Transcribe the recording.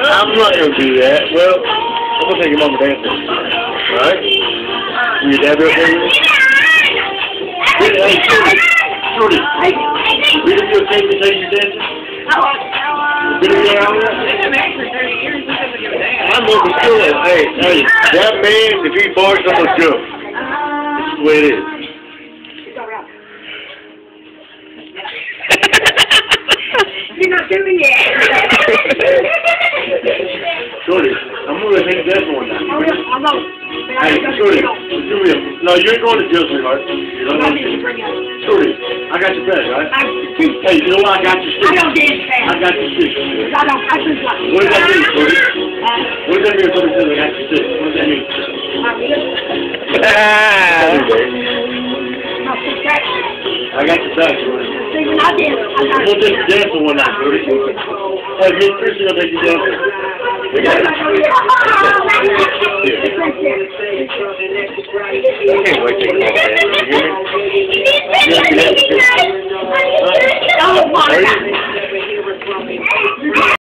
I'm not gonna do that. Well, I'm gonna take your mama dancing. Alright? Will your dad be okay with it? Hey, Shorty. Will it be okay to take you dancing? Will it be alright? I'm looking good. Hey, that man, if he barks, I'm gonna jump. That's the way it is. You're not doing it. Shorty, I'm gonna take that one now. I'm not. Hey, Shorty, Julia. No, you ain't going to jail, sweetheart. You know what I mean? Shorty, I got your back, right? Hey, you know what? I got your shit. I don't dance fast. I got your shit. I just like. What does that mean, Shorty? What does that mean if somebody says I got your shit? What does that mean? I got your back, Shorty. We'll take you dancing one night, Shorty. Hey, me and Christian will take you dancing. We got it. I can't wait to get home, man. You hear me? Oh, my God.